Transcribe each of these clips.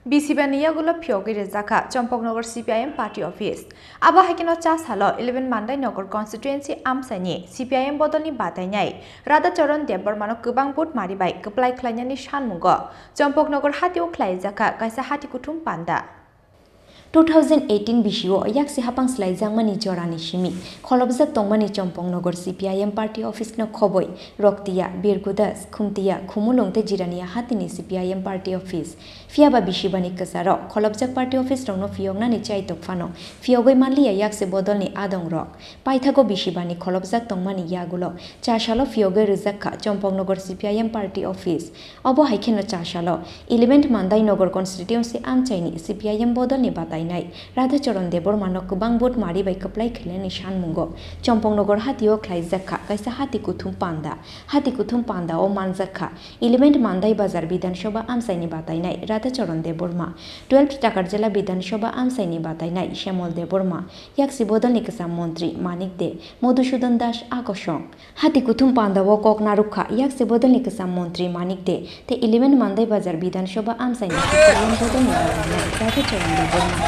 বিসিবানিয়াগুলো ফিয়গিরে জাখা Champaknagar CPIM party office আবা হাইকেন চাষ হালো 11 মান্দাই নগর কনস্টিটুয়েন্সি আমসাইনি সিপিআইএম বদলनि बादायनाय राधाचरण देबबर्मानो गोबां भोट मारिबाय गोप्लाय ख्लायनायनि सानमुंग चम्पकनगर हातियाव ख्लाय जाखा कायसा हाति कुथुम पान्दा 2018 बिसिओ याक्सि हापां स्लाइजांमानि जरानि सिमि खलबजाक तंमानि चम्पकनगर सीपीआईएम पार्टी ऑफिस न खबय रक्तिया बिरगुदास खुमतिया खुमुलंते जिरानिया हातिनि सीपीआईएम पार्टी ऑफिस फियाबा बिसिबानि कसार खलबजाक पार्टी ऑफिस रंनो फियगनानि चाइतक फानो फियगै मानलिया याक्सि बदलनि आदं रक पाइथागो बिसिबानि खलबजाक तंमानि यागुलो चाशालो फियगै रजाखा चम्पकनगर सीपीआईएम पार्टी ऑफिस अबो हाइखेनो चाशालो 11 मान्दाय नगर कन्स्टिट्युएन्सि आमचाइनि सीपीआईएम बदलनि बादायनाय राधाचरण देबबर्मानो गोबां भोट मारिबाय खोप्लाय ख्लायनायनि सानमुंग चम्पकनगर हातियाव ख्लायजाखा कायसा हाति कुथुम पान्दा ओ मानजाखा 11 मान्दाय बाजार विधानसभा आमसाइनि बादायनाय राधाचरण देबबर्मा 12 टाकार जिला विधानसभा आमसाइनि बादायनाय श्यामल देबबर्मा याक्सि बदलनि गोजाम मन्त्री मानिक दे मधुसूदन दास आकर्षण हाति कुथुम पान्दाव ककनारुखा याक्सि बदलनि गोजाम मन्त्री मानिक दे ते 11 मान्दाय बाजार विधानसभा आमसाइनि बदलनि बादायनाय राधाचरण देबबर्मा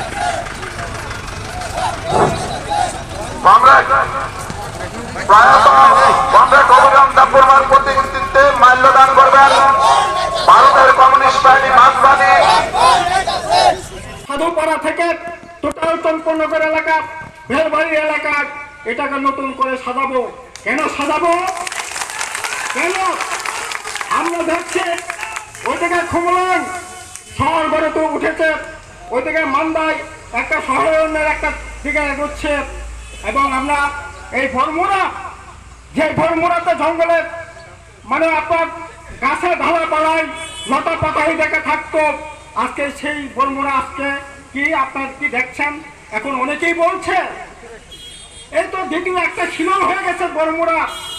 মাল্যদান করবেন ভারতের কমিউনিস্ট পার্টি মার্ক্সবাদী সাধুপাড়া থেকে টোটাল চম্পকনগর এলাকা বেলবাড়ি এলাকা এটাকে নতুন করে সাজাবো। কেন সাজাবো? কেন আমরা দেখছি ওই থেকে খুমলং শহর গড়ে তো উঠেছে, ওই থেকে মান্দায় একটা শহরের একটা দিকে এগোচ্ছে এবং আমরা এই ভরমুরা যে ভরমুরাতে জঙ্গলে মানে আপনার গাছে ঢালা পালায় লতা পাতাই দেখে থাকতো, আজকে সেই ভরমুরা আজকে কি আপনার কি দেখছেন? এখন অনেকেই বলছে এই তো দ্বিতীয় একটা শিলং হয়ে গেছে ভরমুরা।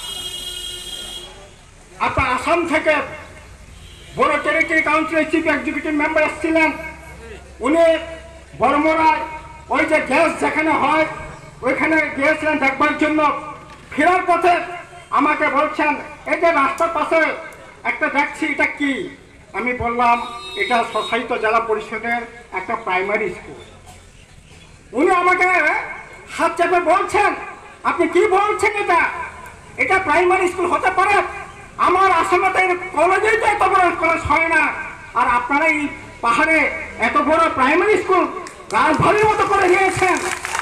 আপনার আসাম থেকে বড় টেরিটরি কাউন্সিলের চিফ এক্সিকিউটিভ মেম্বার এসেছিলেন, উনি ভরমুরায় ওই যে গ্যাস যেখানে হয় ওইখানে গিয়েছিলেন দেখবার জন্য। ফেরার পথে আমাকে বলছেন এই যে রাস্তার পাশে একটা দেখছি এটা কি? আমি বললাম এটা স্বশাসিত জেলা পরিষদের একটা প্রাইমারি স্কুল। উনি আমাকে হাত চেপে বলছেন আপনি কি বলছেন, এটা প্রাইমারি স্কুল হতে পারে? আমার আসামে কলেজেই তো এত বড় কলেজ হয় না, আর আপনারা এই পাহাড়ে এত বড় প্রাইমারি স্কুল রাজধানীর মতো করে দিয়েছেন।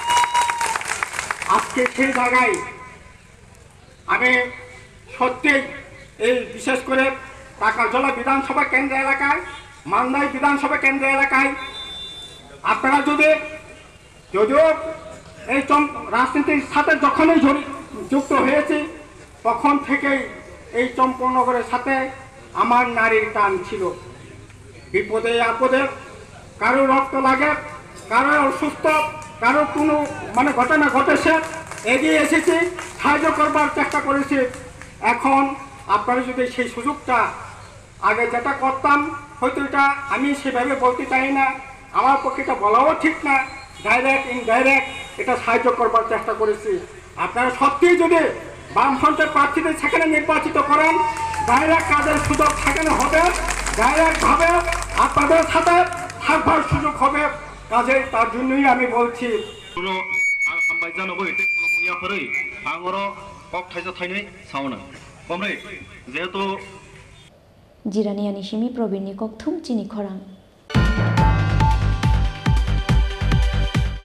আজকে সেই জায়গায় আমি সত্যি এই বিশেষ করে টাকারজলা বিধানসভা কেন্দ্র এলাকায়, মান্দাই বিধানসভা কেন্দ্র এলাকায় আপনারা যদিও এই রাজনীতির সাথে যখনই যুক্ত হয়েছি তখন থেকেই এই চম্পকনগরের সাথে আমার নারীর টান ছিল। বিপদে আপদে কারো রক্ত লাগে, কারো অসুস্থ, কারো কোনো মানে ঘটনা ঘটেছে, এগিয়ে এসেছি, সাহায্য করবার চেষ্টা করেছি। এখন আপনারা যদি সেই সুযোগটা আগে যেটা করতাম, হয়তো এটা আমি সেভাবে বলতে চাই না, আমার পক্ষে এটা বলাও ঠিক না, ডাইরেক্ট ইনডাইরেক্ট এটা সাহায্য করবার চেষ্টা করেছি। আপনারা সত্যিই যদি বামফ্রন্টের প্রার্থীদের সেখানে নির্বাচিত করেন, ডাইরেক্ট কাজের সুযোগ সেখানে হবে, ডাইরেক্টভাবে আপনাদের সাথে থাকবার সুযোগ হবে কাজে। তার জন্যই আমি বলছি जिरानियानि सिमी प्रबीणनि ककथुम चिनि खरां